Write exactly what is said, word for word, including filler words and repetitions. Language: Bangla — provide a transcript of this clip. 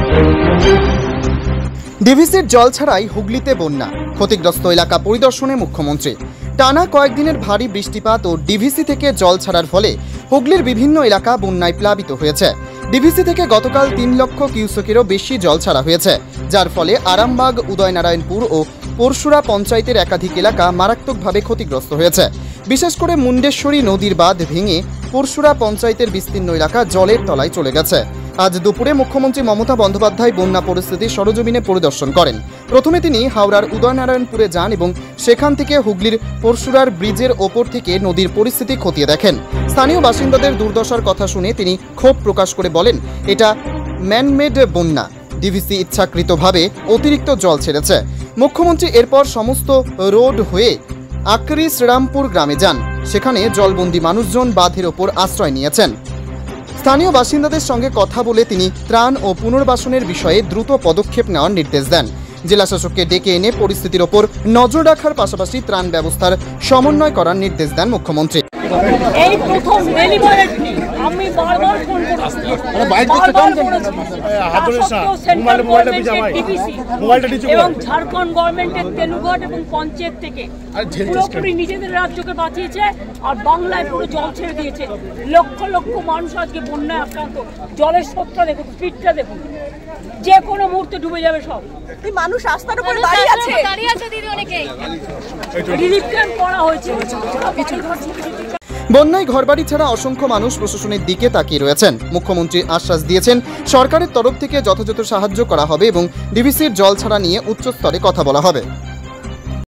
ডিভিসির জল ছাড়াই হুগলিতে বন্যা, ক্ষতিগ্রস্ত এলাকা পরিদর্শনে মুখ্যমন্ত্রী। টানা কয়েকদিনের ভারী বৃষ্টিপাত ও ডিভিসি থেকে জল ছাড়ার ফলে হুগলির বিভিন্ন এলাকা বন্যায় প্লাবিত হয়েছে। ডিভিসি থেকে গতকাল তিন লক্ষ কিউসেকেরও বেশি জল ছাড়া হয়েছে, যার ফলে আরামবাগ, উদয়নারায়ণপুর ও পরশুরা পঞ্চায়েতের একাধিক এলাকা মারাত্মকভাবে ক্ষতিগ্রস্ত হয়েছে। বিশেষ করে মুন্ডেশ্বরী নদীর বাঁধ ভেঙে পরশুরা পঞ্চায়েতের বিস্তীর্ণ এলাকা জলের তলায় চলে গেছে। আজ দুপুরে মুখ্যমন্ত্রী মমতা বন্দ্যোপাধ্যায় বন্যা পরিস্থিতি সরজমিনে পরিদর্শন করেন। প্রথমে তিনি হাওড়ার উদয়নারায়ণপুরে যান এবং সেখান থেকে হুগলির পরশুরার ব্রিজের ওপর থেকে নদীর পরিস্থিতি খতিয়ে দেখেন। স্থানীয় বাসিন্দাদের দুর্দশার কথা শুনে তিনি ক্ষোভ প্রকাশ করে বলেন, এটা ম্যানমেড বন্যা, ডিভিসি ইচ্ছাকৃতভাবে অতিরিক্ত জল ছেড়েছে। মুখ্যমন্ত্রী এরপর সমস্ত রোড হয়ে আকরি শ্রীরামপুর গ্রামে যান। সেখানে জলবন্দী মানুষজন বাঁধের ওপর আশ্রয় নিয়েছেন। স্থানীয় বাসিন্দাদের সঙ্গে কথা বলে তিনি ত্রাণ ও পুনর্বাসনের বিষয়ে দ্রুত পদক্ষেপ নেওয়ার নির্দেশ দেন। জেলাশাসককে ডেকে এনে পরিস্থিতির ওপর নজর রাখার পাশাপাশি ত্রাণ ব্যবস্থার সমন্বয় করার নির্দেশ দেন মুখ্যমন্ত্রী। এই প্রথম ডেলিভারেড আমি বারবার ফোন করেছি, এবং ঝাড়খণ্ড গভর্নমেন্টের তেলুঘাট এবং পঞ্চায়েত থেকে পুরোপুরি নিজেদের রাজ্যকে বাঁচিয়েছে আর বাংলায় পুরো জল ছেড়ে দিয়েছে। লক্ষ লক্ষ মানুষ আজকে বন্যায় আক্রান্ত। জলের স্রোতটা দেখুন, স্পিডটা দেখুন, যে কোনো মুহূর্তে ডুবে যাবে সব। মানুষ রাস্তার উপরে দাঁড়িয়ে আছে, দাঁড়িয়ে আছে দিদি, অনেকেই রিলিফ ক্যাম্প করা হয়েছে। বন্যায় ঘরবাড়ি ছাড়া অসংখ্য মানুষ প্রশাসনের দিকে তাকিয়ে রয়েছেন। মুখ্যমন্ত্রী আশ্বাস দিয়েছেন, সরকারের তরফ থেকে যথাযথ সাহায্য করা হবে এবং ডিভিসির জল ছাড়া নিয়ে উচ্চস্তরে কথা বলা হবে।